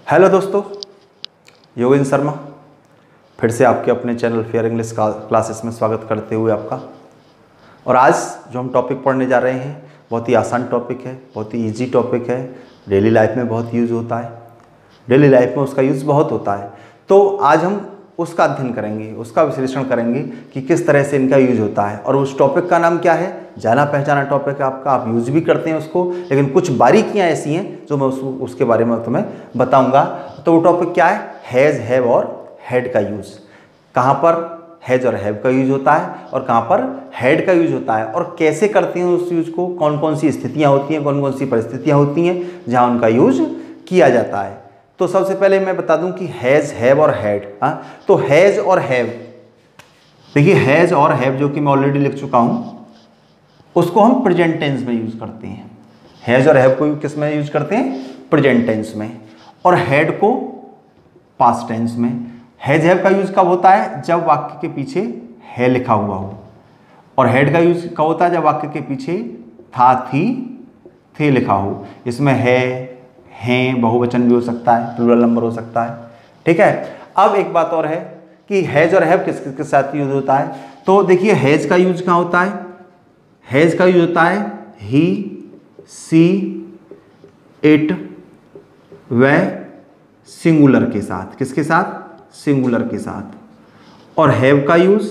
Hello दोस्तों, योगेंद्र शर्मा फिर से आपके अपने चैनल फेयर इंग्लिश क्लासेस में स्वागत करते हुए आपका। और आज जो हम टॉपिक पढ़ने जा रहे हैं बहुत ही आसान टॉपिक है, बहुत ही इजी टॉपिक है, डेली लाइफ में बहुत यूज़ होता है, डेली लाइफ में उसका यूज़ बहुत होता है। तो आज हम उसका अध्ययन करेंगे, उसका विश्लेषण करेंगे कि किस तरह से इनका यूज होता है। और उस टॉपिक का नाम क्या है, जाना पहचाना टॉपिक है आपका, आप यूज भी करते हैं उसको, लेकिन कुछ बारीकियां ऐसी हैं जो मैं उसके बारे में तुम्हें बताऊंगा। तो वो टॉपिक क्या है, हैज़, हैव और हैड का यूज़। कहाँ पर हैज़ और हैव का यूज होता है और कहाँ पर हैड का यूज होता है, और कैसे करते हैं उस यूज को, कौन कौन सी स्थितियाँ होती हैं, कौन कौन सी परिस्थितियाँ होती हैं जहाँ उनका यूज किया जाता है। तो सबसे पहले मैं बता दूं कि हैज़, हैव और हैड। तो हैज़ और हैव, देखिए हैज़ और हैव जो कि मैं ऑलरेडी लिख चुका हूं, उसको हम प्रेजेंट टेंस में यूज करते हैं। हैज़ और हैव को किस में यूज करते हैं, प्रेजेंट टेंस में, और हैड को पास्ट टेंस में। हैज़ हैव का यूज कब होता है, जब वाक्य के पीछे है लिखा हुआ हो, और हैड का यूज कब होता है, जब वाक्य के पीछे था, थी, थे लिखा हो। इसमें है, हैं बहुवचन भी हो सकता है, प्लूरल नंबर हो सकता है, ठीक है। अब एक बात और है कि हैज़ और हैव किस किस के साथ यूज होता है। तो देखिए हैज़ का यूज कहाँ होता है, हैज़ का यूज होता है ही, सी, इट, वह सिंगुलर के साथ। किसके साथ, सिंगुलर के साथ। और हैव का use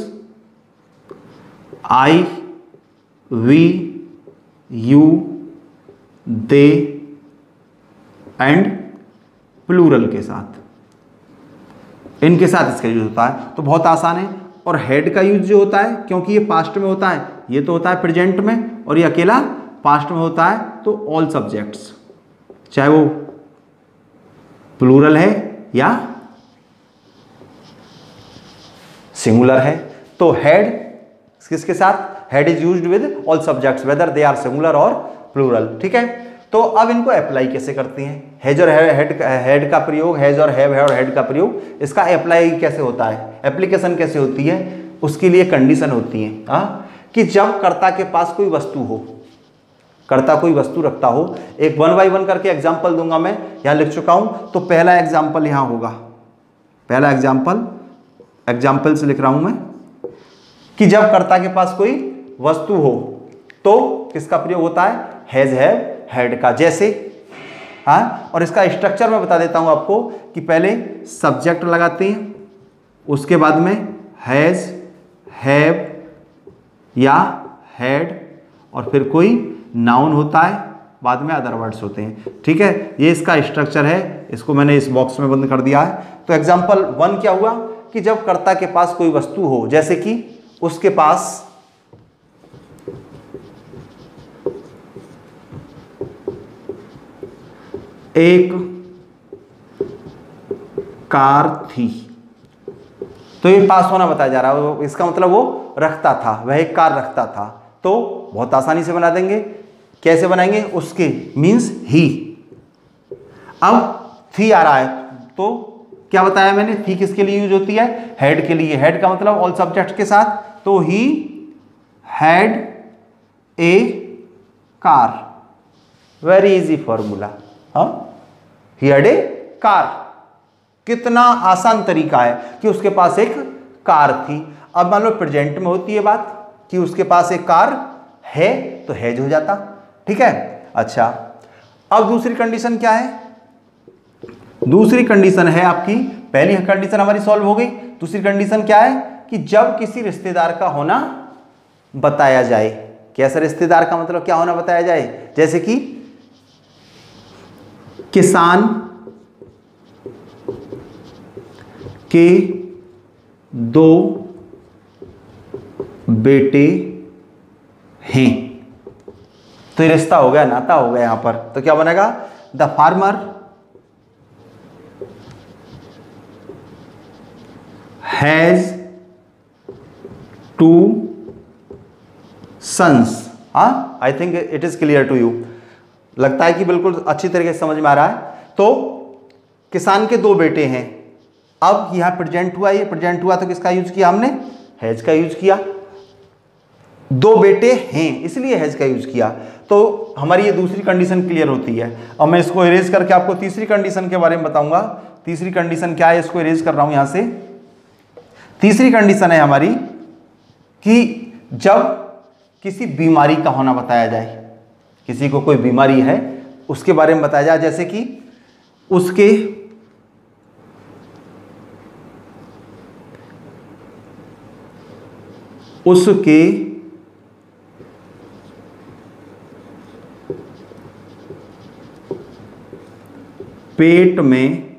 I, we, you, they and plural के साथ, इनके साथ इसका यूज होता है। तो बहुत आसान है। और हेड का यूज जो होता है, क्योंकि ये पास्ट में होता है, ये तो होता है प्रेजेंट में, और ये अकेला पास्ट में होता है, तो ऑल सब्जेक्ट्स, चाहे वो प्लूरल है या सिंगुलर है। तो हेड किसके साथ, had is used with all subjects whether they are singular और प्लूरल, ठीक है। तो अब इनको अप्लाई कैसे करते हैं, हैज और हेड का प्रयोग, हैज और हैव और हेड का प्रयोग, इसका अप्लाई कैसे होता है, एप्लीकेशन कैसे होती है, उसके लिए कंडीशन होती है कि जब कर्ता के पास कोई वस्तु हो, कर्ता कोई वस्तु रखता हो। एक 1 बाय 1 करके एग्जाम्पल दूंगा, मैं यहाँ लिख चुका हूं। तो पहला एग्जाम्पल यहाँ होगा, पहला एग्जाम्पल से लिख रहा हूं मैं कि जब कर्ता के पास कोई वस्तु हो तो किसका प्रयोग होता है, हैज, हैव, हेड का। जैसे और इसका स्ट्रक्चर मैं बता देता हूं आपको कि पहले सब्जेक्ट लगाते हैं, उसके बाद में हैज, हैव या हेड, और फिर कोई नाउन होता है, बाद में अदर वर्ड्स होते हैं, ठीक है। ये इसका स्ट्रक्चर है, इसको मैंने इस बॉक्स में बंद कर दिया है। तो एग्जाम्पल 1 क्या हुआ कि जब कर्ता के पास कोई वस्तु हो, जैसे कि उसके पास एक कार थी, तो ये पास होना बताया जा रहा है, इसका मतलब वो रखता था, वह एक कार रखता था। तो बहुत आसानी से बना देंगे। कैसे बनाएंगे, उसके मींस ही। अब थी आ रहा है, तो क्या बताया मैंने, थी किसके लिए यूज होती है, हेड के लिए। हेड का मतलब ऑल सब्जेक्ट के साथ, तो he had a car, very easy formula. He had a car, कितना आसान तरीका है कि उसके पास एक कार थी। अब मान लो प्रेजेंट में होती है बात कि उसके पास एक कार है, तो हैज हो जाता, ठीक है। अच्छा, अब दूसरी कंडीशन क्या है, दूसरी कंडीशन है आपकी, पहली कंडीशन हमारी सॉल्व हो गई। दूसरी कंडीशन क्या है कि जब किसी रिश्तेदार का होना बताया जाए। कैसे रिश्तेदार का मतलब क्या होना बताया जाए, जैसे कि किसान के 2 बेटे हैं, तो ये रिश्ता हो गया, नाता हो गया यहां पर। तो क्या बनेगा, the farmer has 2 sons. I think it is clear to you, लगता है कि बिल्कुल अच्छी तरीके से समझ में आ रहा है। तो किसान के 2 बेटे हैं। अब यहां प्रेजेंट हुआ, ये प्रेजेंट हुआ, तो किसका यूज किया हमने, हैज का यूज किया। दो बेटे हैं, इसलिए हैज का यूज किया। तो हमारी ये दूसरी कंडीशन क्लियर होती है। और मैं इसको इरेज करके आपको तीसरी कंडीशन के बारे में बताऊंगा। तीसरी कंडीशन क्या है, इसको इरेज कर रहा हूं यहां से। तीसरी कंडीशन है हमारी कि जब किसी बीमारी का होना बताया जाए, किसी को कोई बीमारी है उसके बारे में बताया जाए, जैसे कि उसके पेट में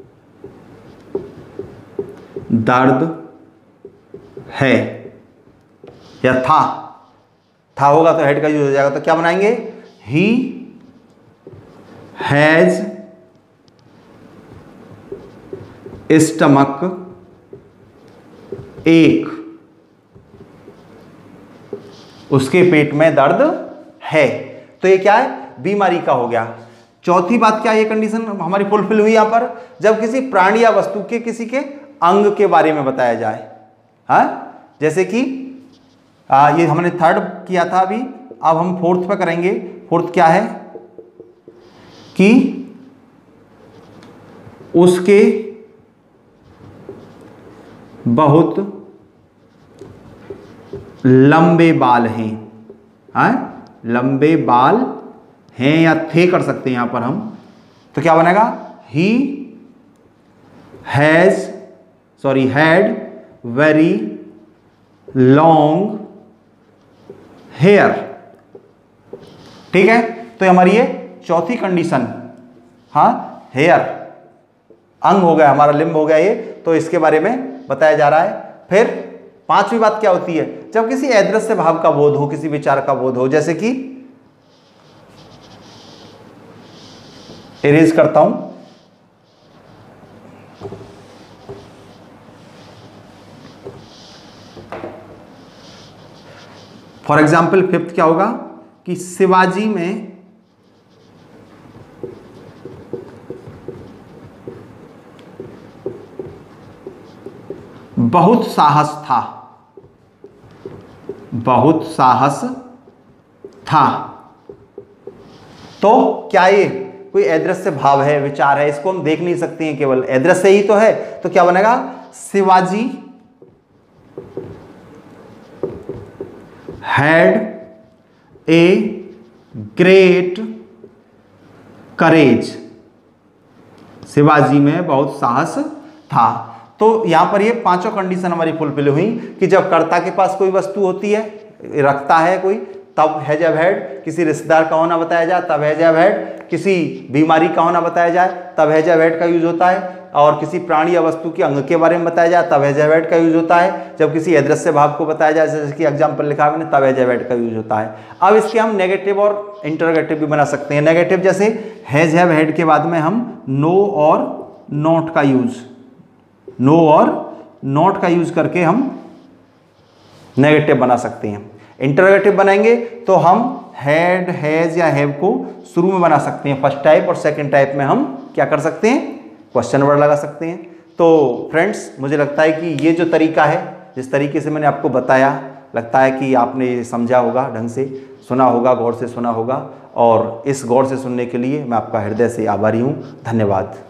दर्द है या था होगा तो हेड का यूज हो जाएगा। तो क्या बनाएंगे, ही हैज स्टमक एक, उसके पेट में दर्द है। तो ये क्या है, बीमारी का हो गया। चौथी बात क्या है, ये कंडीशन हमारी फुलफिल हुई यहां पर, जब किसी प्राणी या वस्तु के किसी के अंग के बारे में बताया जाए। हाँ, जैसे कि ये हमने थर्ड किया था अभी, अब हम फोर्थ पे करेंगे। फोर्थ क्या है कि उसके बहुत लंबे बाल हैं। हाँ, लंबे बाल हैं या थे कर सकते हैं यहां पर हम। तो क्या बनेगा, he had very long hair. ठीक है, तो हमारी ये चौथी कंडीशन, हाँ, हेयर अंग हो गया हमारा, लिम्ब हो गया ये, तो इसके बारे में बताया जा रहा है। फिर पांचवी बात क्या होती है, जब किसी अदृश्य भाव का बोध हो, किसी विचार का बोध हो, जैसे कि इरेज करता हूं, फॉर एग्जाम्पल फिफ्थ क्या होगा कि शिवाजी में बहुत साहस था, बहुत साहस था। तो क्या ये कोई अदृश्य भाव है, विचार है, इसको हम देख नहीं सकते हैं, केवल अदृश्य ही तो है। तो क्या बनेगा, Shivaji had a great courage, Shivaji में बहुत साहस था। तो यहां पर ये पांचों कंडीशन हमारी फुलफिल हुई कि जब कर्ता के पास कोई वस्तु होती है, रखता है कोई, तब हैज हैव हैड। किसी रिश्तेदार का होना बताया जाए तब हैज हैव हैड। किसी बीमारी का होना बताया जाए तब हैज हैव हैड का यूज होता है। और किसी प्राणी या वस्तु के अंग के बारे में बताया जाए तब हैज हैव हैड का यूज होता है। जब किसी अदृश्य भाव को बताया जाए, जैसे कि एग्जाम्पल लिखा है मैंने, तब हैज हैव हैड का यूज होता है। अब इसके हम नेगेटिव और इंटरोगेटिव भी बना सकते हैं। नेगेटिव जैसे हैज हैव हैड के बाद में हम नो और नॉट का यूज, नो और नॉट का यूज करके हम नेगेटिव बना सकते हैं। इंटरोगेटिव बनाएंगे तो हम हैड, हैज या हैव को शुरू में बना सकते हैं फर्स्ट टाइप, और सेकंड टाइप में हम क्या कर सकते हैं, क्वेश्चन वर्ड लगा सकते हैं। तो फ्रेंड्स, मुझे लगता है कि ये जो तरीका है, जिस तरीके से मैंने आपको बताया, लगता है कि आपने ये समझा होगा, ढंग से सुना होगा, गौर से सुना होगा। और इस गौर से सुनने के लिए मैं आपका हृदय से आभारी हूँ। धन्यवाद।